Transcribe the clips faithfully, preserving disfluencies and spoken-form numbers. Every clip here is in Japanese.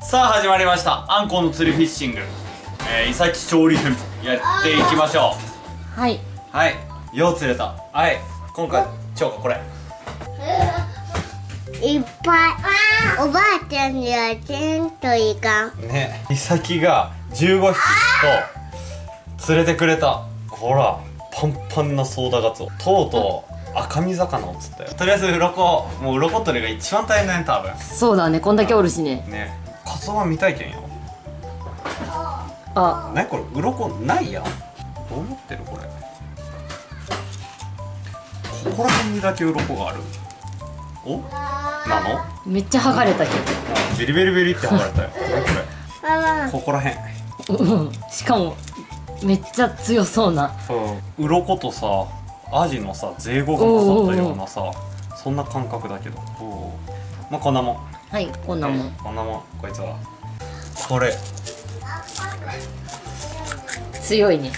さあ始まりました、あんこの釣りフィッシング、えー、イサキ調理編やっていきましょう。はいはい、よう釣れた。はい、今回超これいっぱい。おばあちゃんには全といかんね。イサキがじゅうごひきと釣れてくれた。ほらパンパンなソーダガツオ、とうとう赤身魚を釣ったよ。とりあえず鱗、もう鱗取りが一番大変だね多分。 そうだね、こんだけおるしね。 ね、カツオは未体験よ。 あ、 なにこれ、鱗ないやん。どう思ってるこれ。ここら辺にだけ鱗がある。おなの。 めっちゃ剥がれたけベリベリベリって剥がれたよ。これここら辺。 どしかもめっちゃ強そうな。 そう鱗とさアジのさゼイゴが混ざったようなさ、そんな感覚だけど。おまあこんなもん。 はい、こんなもん、 こんなもん。こいつはこれ強いね。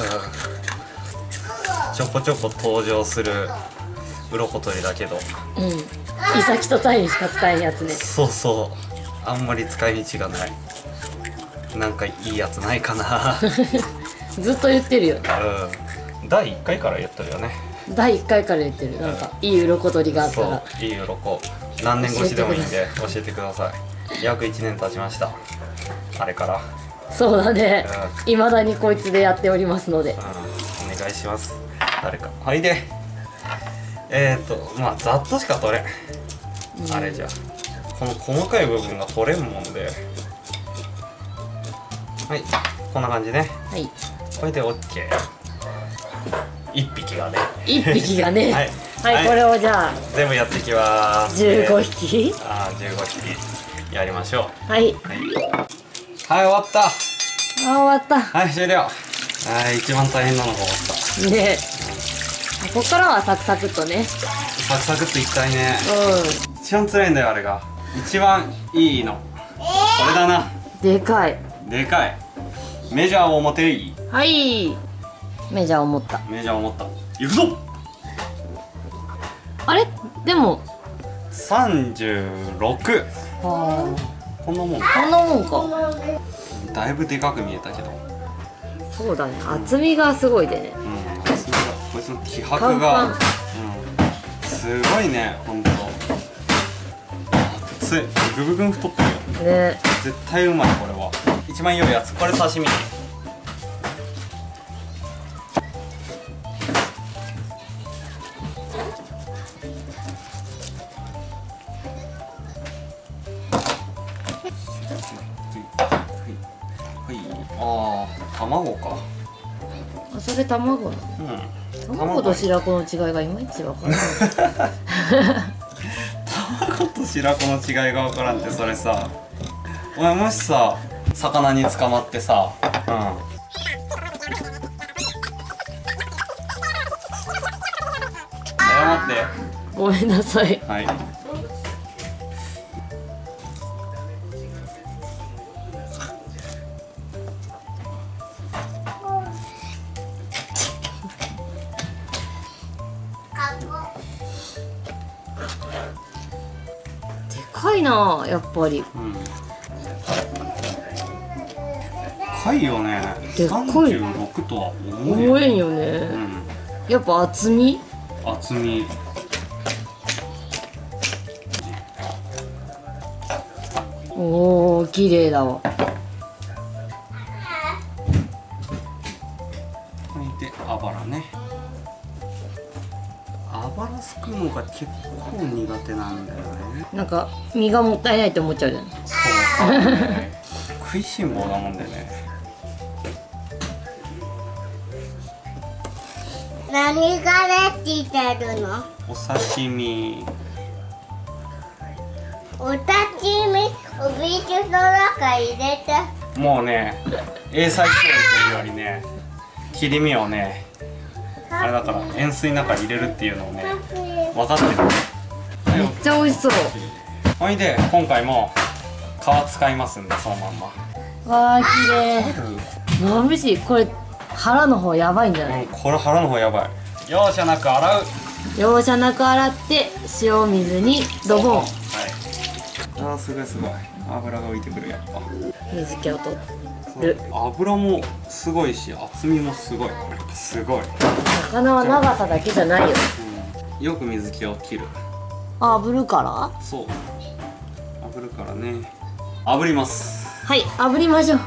うん、ちょこちょこ登場する鱗取りだけど、 うん、イサキとタイにしか使えんやつね。 そうそう、あんまり使い道がない。なんかいいやつないかな。 ずっと言ってるよね。 うん、だいいっかいから言ってるよね。 だいいっかいから言ってる。なんかいい鱗取りがあったら、 そう、いい鱗何年越しでもいいんで教えてください。約いちねん経ちました、あれから。 そうだね、 ういまだにこいつでやっておりますので、 うん、お願いします、誰か。はい、でえー、っとまあざっとしか取れん、うん、あれじゃこの細かい部分が取れんもんで。はい、こんな感じね。はい、これで オーケー。 いっぴきがねいっぴきがね。はい、 はいはい、これをじゃあ全部やっていきます。 じゅうごひき。 ああ、じゅうごひきやりましょう。 はい、 はい、はい、終わった。 あ、終わった。 はい、終了。はい、一番大変なのが終わったね。うん、ここからはサクサクっとね、 サクサクっといきたいね。 うん、 一番辛いんだよあれが。一番いいの、えー、これだな。 でかい。 でかい。メジャーを持ていい。 はい、メジャーを持った。 メジャーを持った。行くぞ。 あれでもさんじゅうろく。 はあ、こんなもんか。 こんなもんか。 だいぶでかく見えたけど。 そうだね、厚みがすごいでね。 うん、こいつの気迫が、うん、すごいね、ほんと。熱い。ぐぐぐん太ってるよね。絶対うまいこれは。一番良いやつ、これ刺身。ああ、卵か。 あ、それ卵なの。うん。卵と白子の違いがいまいちわからない。 卵と白子の違いがわからんって、それさ。お前もしさ、魚に捕まってさ、うん。謝って。 ごめんなさい。 はい。 でかいなあ、やっぱり。 うん。でかいよね。 でかい。 さんじゅうろくとは思えん。 思えんよね。うん。やっぱ厚み。 厚み。 おお、綺麗だわ。 で、あばらね。あばらすくのが結構苦手なんだよね。 なんか身がもったいないって思っちゃうじゃん。 そうかね。食いしん坊なもんでね。 何が出てるの？ お刺身。 お刺身、お水の中入れて。 もうね、英才教育というよりね、切り身をね、あれだから塩水の中に入れるっていうのをね、分かってる。 めっちゃ美味しそう。 ほいで今回も皮使いますんで、そのまんま。 わあ、綺麗。まぶしい。これ腹の方やばいんじゃない？ うん、これ腹の方やばい。容赦なく洗う。 容赦なく洗って塩水にドボン。 はい。あー、すごいすごい。 油が浮いてくるやっぱ。 水気を取る。 油もすごいし厚みもすごい。やっぱすごい。 魚は長さだけじゃないよ。 うん、よく水気を切る。 あ、炙るから？ そう。炙るからね。炙ります。 はい、炙りましょう。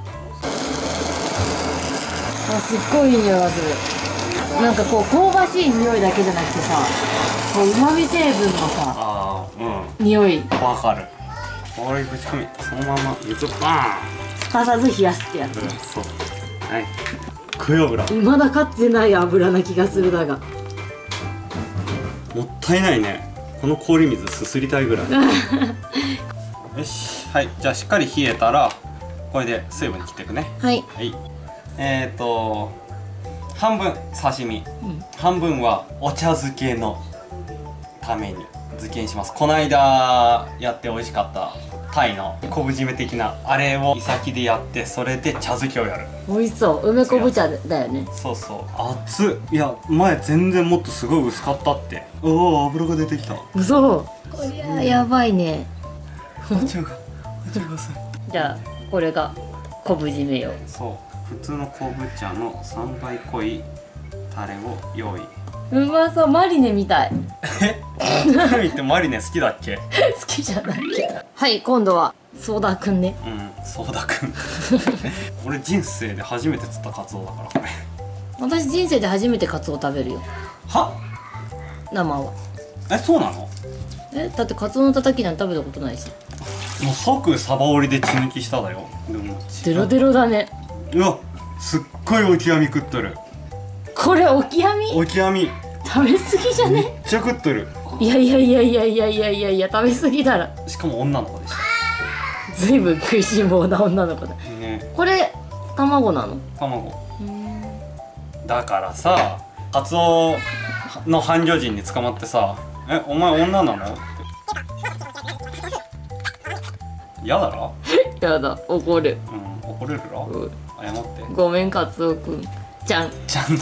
あ、すっごいいい匂いがする。なんかこう香ばしい匂いだけじゃなくてさ、こう旨味成分のさ、 ああ、うん。 匂い。 わかる。これぶち込み、そのまま水バーン。 すかさず冷やすってやつ。 うん、そう。はい。食い油。 まだ買ってない油な気がするだが。 もったいないね。この氷水すすりたいぐらい。よし、はい、じゃあしっかり冷えたらこれで水分切っていくね。 はい。 はい。えっ、ー、と半分刺身、 うん、 半分はお茶漬けのために漬けにします。この間やって美味しかったタイの昆布締め的なあれをイサキでやって、それで茶漬けをやる。 美味しそう。梅昆布茶だよね。 そうそう。熱っ。いや前全然もっとすごい薄かったって。おお、油が出てきた。 嘘。こりゃやばいね。 お茶がお茶がさじゃあこれが昆布締めよ。 そう普通の昆布茶のさんばい濃いタレを用意。 うまそう。マリネみたい。 え何ってマリネ好きだっけ？ 好きじゃないけど。はい、今度はソーダくんね。 うん、ソーダくん俺人生で初めて釣ったカツオだからこれ。 私人生で初めてカツオ食べるよ。 は？ 生は。 え、そうなの？ え、だってカツオのたたきなんて食べたことないし。 もう即サバ折りで血抜きしただよ。でもデロデロだね。 うわ、すっごいオキアミ食っとる。 これオキアミ？ オキアミ食べ過ぎじゃね？ めっちゃ食っとる。 いやいやいやいやいやいやいやいや、食べ過ぎだら。 しかも女の子でしずいぶん食いしん坊な女の子だ。 たね。 これ卵なの？ 卵だからさ、カツオの半魚人に捕まってさ、え、お前女なの？って嫌だろ？ やだ、怒る。 うん、怒れるろ？ うん、 謝って。 ごめんカツオくんちゃん。 ちゃんと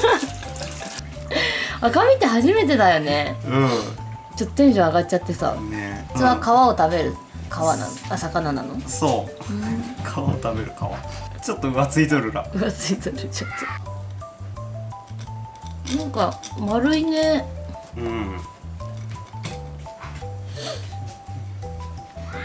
赤身って初めてだよね。 うちょっとテンション上がっちゃってさ。 んね。 普通は皮を食べる皮なの？あ、魚なの？ そう、皮を食べる皮。ちょっと浮ついとるら。 浮ついてる。ちょっとなんか丸いね。 うん、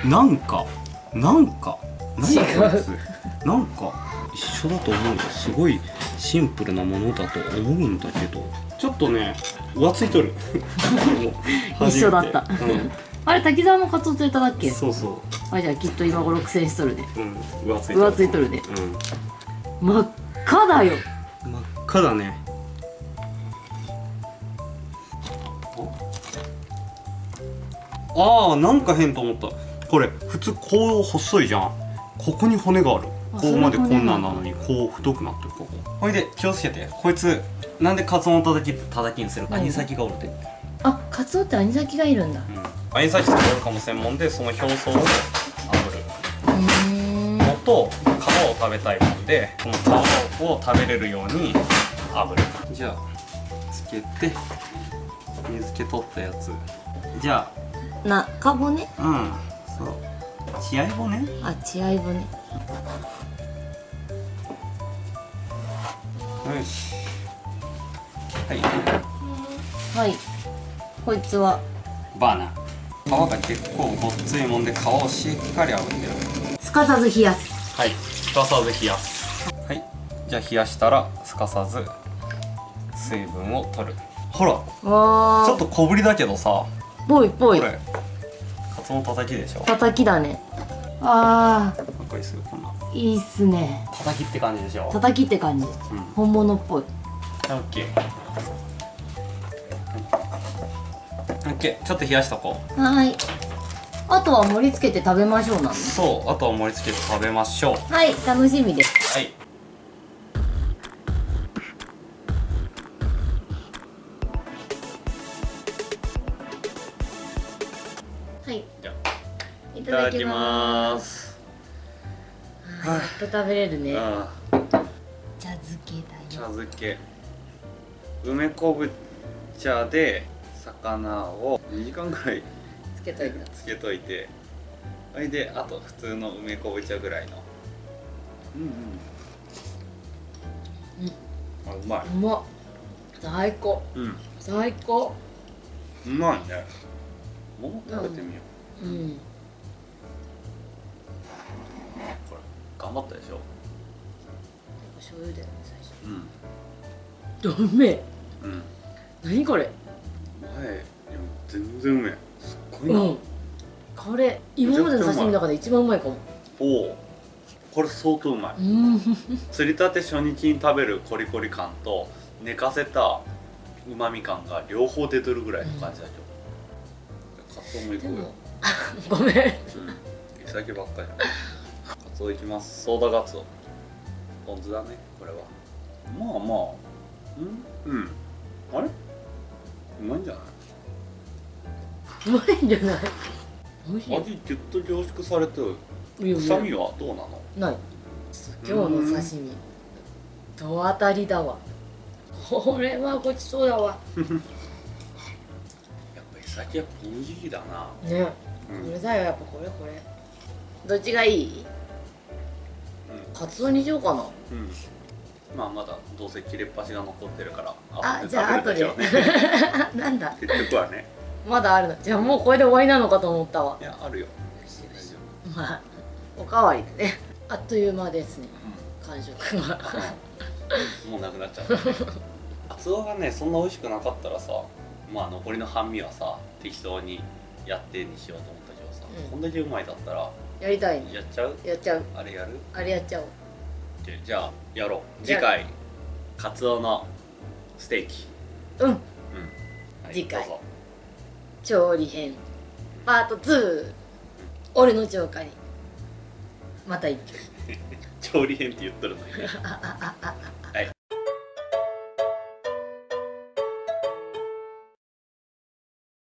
なんかなんか何こいつ、なんか一緒だと思うよ。すごいシンプルなものだと思うんだけど、ちょっとね浮ついとる一緒だった、 うん、 あれ滝沢のカツオ釣れただっけ？ そうそう。 あ、じゃあきっと今頃苦戦しとるね。 うん、浮ついとる。 浮ついとるね。 うん、 真っ赤だよ。 真っ赤だね。ああ、なんか変と思った。これ普通こう細いじゃん。ここに骨がある。ここまでこんなんなのにこう太くなってる。ここほいで気をつけて。こいつなんでカツオのたたきってたたきにするか。アニサキがおるで。 あ、カツオってアニサキがいるんだ。 うん、アニサキとかおるかも専門で、その表層を炙るうんのと皮を食べたいもんで、この皮を食べれるように炙る。じゃあつけて水気取ったやつ。じゃあな、かぼね。 うん、そう、血合い骨。 あ、血合い骨。 よし、はい。 はい。こいつはバーナー。皮が結構ごっついもんで、皮をしっかり炙ってる。 すかさず冷やす。 はい、すかさず冷やす。はい、じゃあ冷やしたらすかさず水分を取る。ほら、 わー、 ちょっと小ぶりだけどさ、 ぽいぽい。 これカツオのたたきでしょ。 たたきだね。あかっこいいっすよ、こんなー、いいっすね。 たたきって感じでしょ。 たたきって感じ。 うん、 本物っぽい。 オッケーオッケー。ちょっと冷やしとこう。 はい。あとは盛り付けて食べましょうなの。 そう、あとは盛り付けて食べましょう。 はい、楽しみです。 はい。 はい。 じゃいいただきますす。 やっと食べれるね。 あ茶漬けだ茶よ。 漬け、梅昆布茶で魚をにじかんぐらいつけといた。 つけといて、 それであと普通の梅昆布茶ぐらいのうんうんうんあうまいうまっ最高うん最高うまいねもう食べてみよう、 うんこれ頑張ったでしょ醤油だよね最初うんうめえうん何これ前でも全然うめえすっごいな、 うんこれ今までの刺身の中で一番うまいかもおおこれ相当うまいうん釣りたて初日に食べるコリコリ感と寝かせたうまみ感が両方出てるぐらいの感じだけど、カツオもいこうよでもごめんうんイサキばっかりカツオいきますソーダガツオポン酢だねこれはまあまあうんうんあれうまいんじゃないうまいんじゃない美味しい味ギュッと凝縮されてるいやいや臭みはどうなのない今日の刺身ど当たりだわこれはごちそうだわやっぱイサキはこの時期だなね、 うんこれだよやっぱこれこれどっちがいいカツオにしようかなうん、うん、まあまだどうせ切れっ端が残ってるからあじゃあ後で食べるでしょうねなんだ結局はねまだあるのじゃあもうこれで終わりなのかと思ったわいやあるよよしよし大丈まあおかわりでねあっという間ですね完食は夫、うん、もうなくなっちゃったねカツオがねそんな美味しくなかったらさまあ残りの半身はさ適当にやってにしようと思ったけどさ、 うんこんだけうまいだったらやりたいねやっちゃうやっちゃうあれやるあれやっちゃおうじゃあやろうじゃあ次回カツオのステーキうんうん、はい次回どうぞ調理編パートツー俺の超過にまた一挙調理編って言っとるのにね